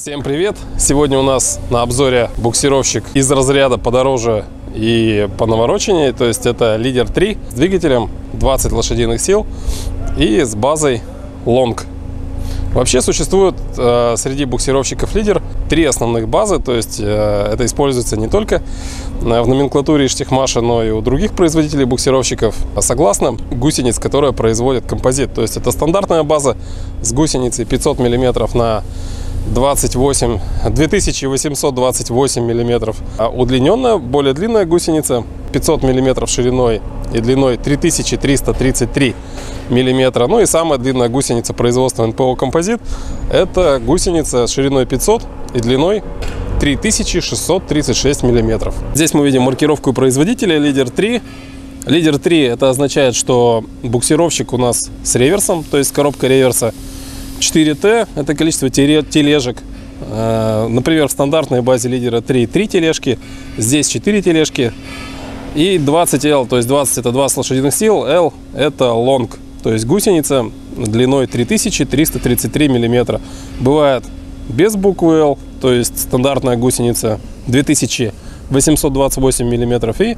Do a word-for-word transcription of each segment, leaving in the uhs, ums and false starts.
Всем привет! Сегодня у нас на обзоре буксировщик из разряда подороже и по навороченней. То есть это Лидер три с двигателем двадцать лошадиных сил и с базой Long. Вообще существует э, среди буксировщиков Лидер три основных базы. То есть э, это используется не только в номенклатуре Штихмаша, но и у других производителей буксировщиков согласно гусениц, которые производит композит. То есть это стандартная база с гусеницей пятьсот миллиметров на двадцать восемь, две тысячи восемьсот двадцать восемь миллиметров. А удлиненная, более длинная гусеница пятьсот миллиметров шириной и длиной три тысячи триста тридцать три миллиметра. Ну и самая длинная гусеница производства эн пэ о Композит — это гусеница с шириной пятьсот и длиной три тысячи шестьсот тридцать шесть миллиметров. Здесь мы видим маркировку производителя Лидер три. Лидер три — это означает, что буксировщик у нас с реверсом, то есть коробка реверса. четыре тэ – это количество тележек. Например, в стандартной базе Лидера три три тележки, здесь четыре тележки. И двадцать эл, то есть двадцать – это двадцать лошадиных сил, L – это Long, то есть гусеница длиной три тысячи триста тридцать три миллиметра. Бывает без буквы L, то есть стандартная гусеница две тысячи восемьсот двадцать восемь миллиметров, и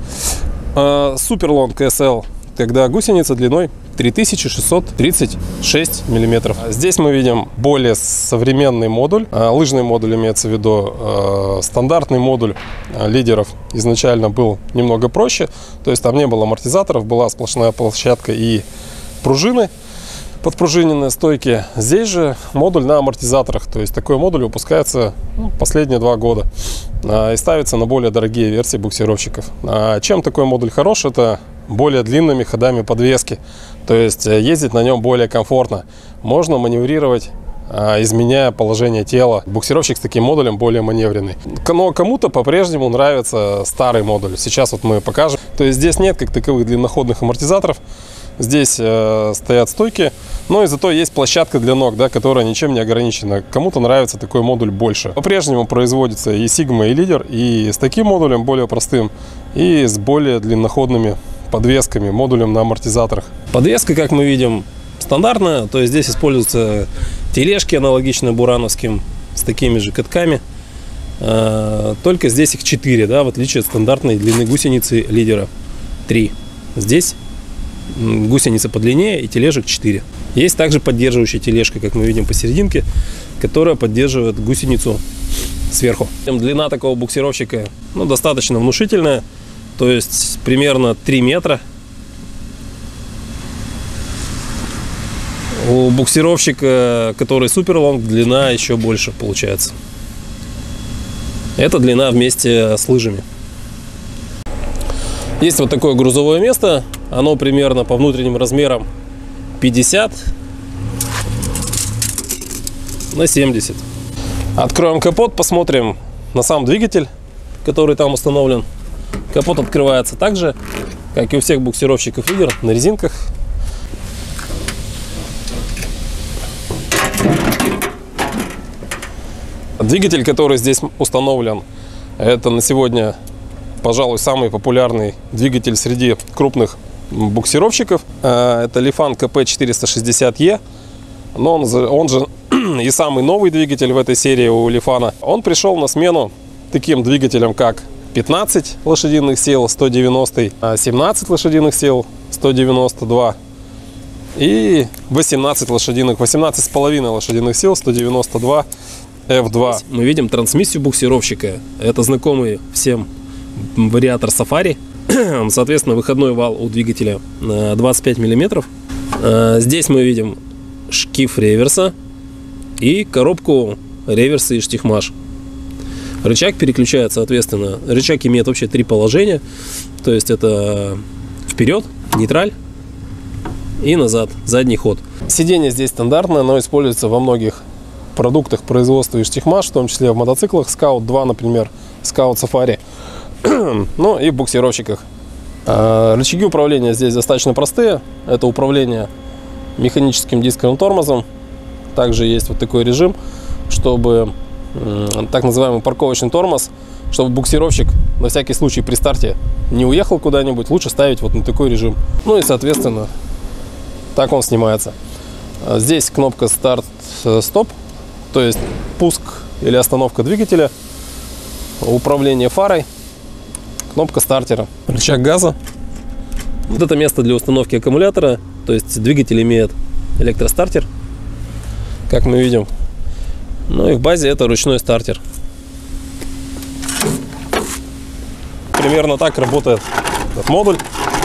э, Super Long эс эл, когда гусеница длиной три тысячи шестьсот тридцать шесть миллиметров. Здесь мы видим более современный модуль, лыжный модуль имеется в виду. Стандартный модуль Лидеров изначально был немного проще, то есть там не было амортизаторов, была сплошная площадка и пружины, подпружиненные стойки. Здесь же модуль на амортизаторах, то есть такой модуль выпускается ну, последние два года и ставится на более дорогие версии буксировщиков. Чем такой модуль хорош? Это более длинными ходами подвески, то есть ездить на нем более комфортно. Можно маневрировать, изменяя положение тела. Буксировщик с таким модулем более маневренный. Но кому-то по-прежнему нравится старый модуль. Сейчас вот мы покажем. То есть здесь нет как таковых длинноходных амортизаторов. Здесь э, стоят стойки, но и зато есть площадка для ног, да, которая ничем не ограничена. Кому-то нравится такой модуль больше. По-прежнему производится и Sigma, и Лидер, и с таким модулем более простым, и с более длинноходными подвесками, модулем на амортизаторах. Подвеска, как мы видим, стандартная, то есть здесь используются тележки, аналогичные бурановским, с такими же катками, э, только здесь их четыре, да, в отличие от стандартной длины гусеницы Лидера три. Здесь гусеница подлиннее и тележек четыре. Есть также поддерживающая тележка, как мы видим посерединке, которая поддерживает гусеницу сверху. Длина такого буксировщика ну, достаточно внушительная, то есть примерно три метра. У буксировщика, который Super Long, длина еще больше получается. Это длина вместе с лыжами. Есть вот такое грузовое место. Оно примерно по внутренним размерам пятьдесят на семьдесят. Откроем капот, посмотрим на сам двигатель, который там установлен. Капот открывается так же, как и у всех буксировщиков Лидер, на резинках. Двигатель, который здесь установлен, это на сегодня, пожалуй, самый популярный двигатель среди крупных буксировщиков. Это Lifan ка пэ четыреста шестьдесят е, но он, он же и самый новый двигатель в этой серии у Lifan. Он пришел на смену таким двигателям, как пятнадцать лошадиных сил сто девяносто, семнадцать лошадиных сил сто девяносто два и восемнадцать лошадиных, восемнадцать с половиной лошадиных сил сто девяносто два эф два. Мы видим трансмиссию буксировщика. Это знакомый всем вариатор Safari. Соответственно, выходной вал у двигателя двадцать пять миллиметров. Здесь мы видим шкив реверса и коробку реверса и штихмаш. Рычаг переключает, соответственно. Рычаг имеет вообще три положения. То есть это вперед, нейтраль и назад, задний ход. Сиденье здесь стандартное, но используется во многих продуктах производства и штихмаш, в том числе в мотоциклах Scout два, например, Scout Safari. Ну и в буксировщиках. Рычаги управления здесь достаточно простые. Это управление механическим дисковым тормозом. Также есть вот такой режим, чтобы так называемый парковочный тормоз, чтобы буксировщик на всякий случай при старте не уехал куда-нибудь, лучше ставить вот на такой режим. Ну и соответственно так он снимается. Здесь кнопка старт-стоп, то есть пуск или остановка двигателя, управление фарой, кнопка стартера, рычаг газа. Вот это место для установки аккумулятора, то есть двигатель имеет электростартер, как мы видим. Ну и в базе это ручной стартер. Примерно так работает этот модуль.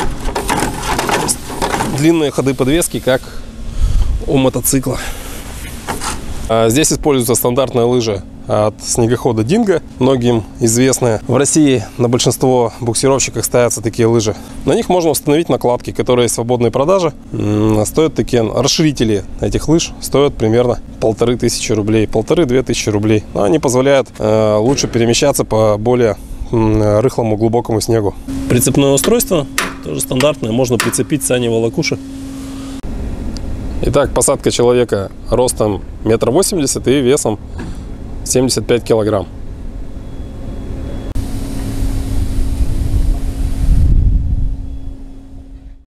Длинные ходы подвески, как у мотоцикла. Здесь используются стандартные лыжи от снегохода Dingo, многим известные. В России на большинство буксировщиков ставятся такие лыжи. На них можно установить накладки, которые в свободной продаже. Стоят такие расширители этих лыж, стоят примерно полторы тысячи рублей, полторы-две тысячи рублей. Но они позволяют э, лучше перемещаться по более э, рыхлому глубокому снегу. Прицепное устройство тоже стандартное, можно прицепить сани-волокуши. Итак, посадка человека ростом метр восемьдесят и весом семьдесят пять килограмм.